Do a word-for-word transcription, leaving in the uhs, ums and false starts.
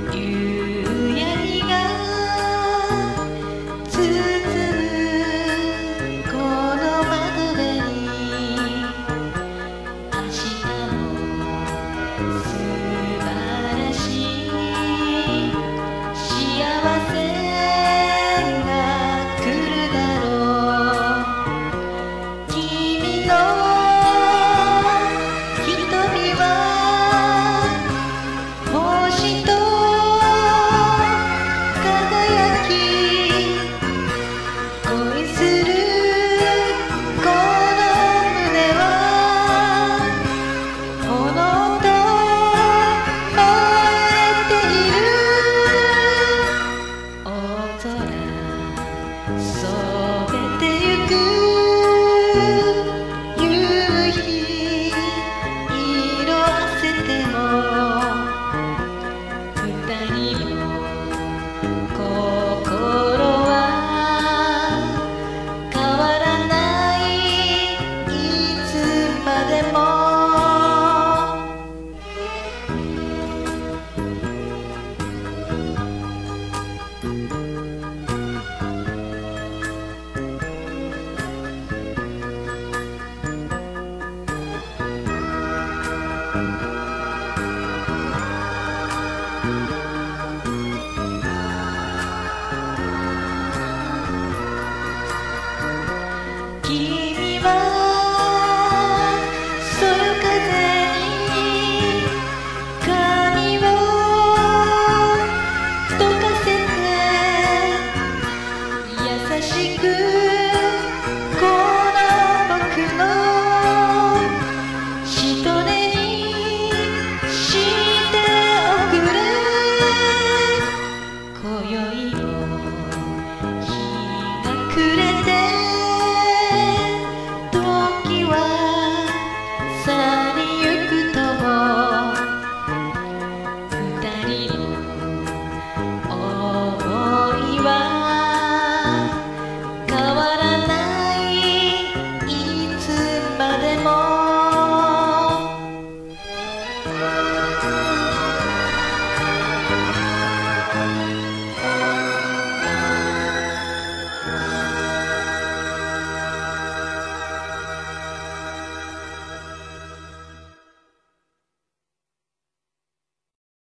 夕闇が包むこの窓辺に明日も素晴らしい幸せが来るだろう。君の瞳は星と輝き恋するこの胸は炎と燃えている。大空染めてゆく夕日色あせても二人の